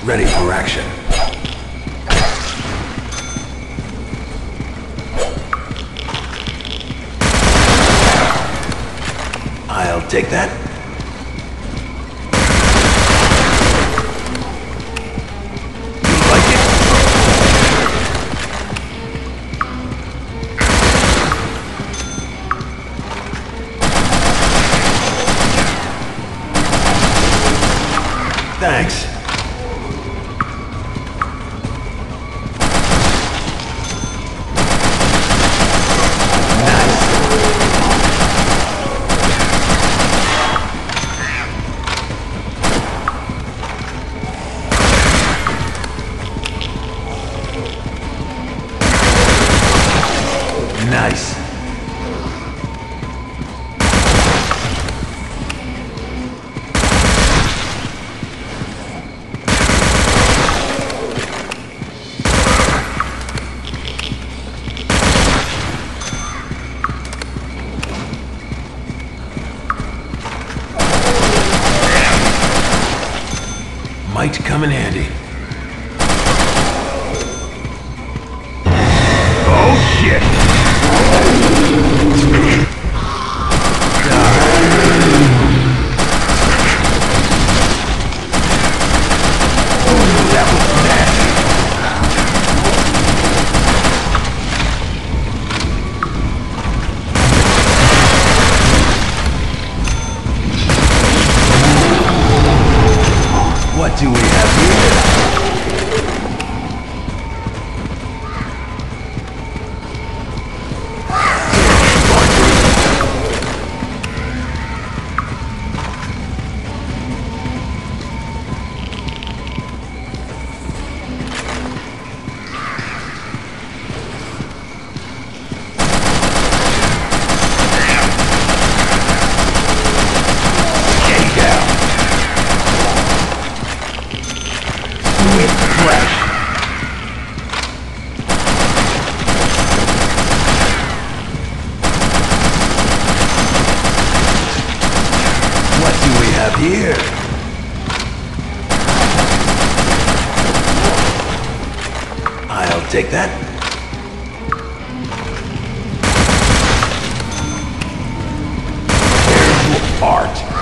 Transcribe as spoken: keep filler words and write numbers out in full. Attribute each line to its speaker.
Speaker 1: Ready for action. I'll take that. You like it? Thanks. Nice. Might come in handy. Oh shit! That was nasty. What do we have here? What do we have here? I'll take that. There's art.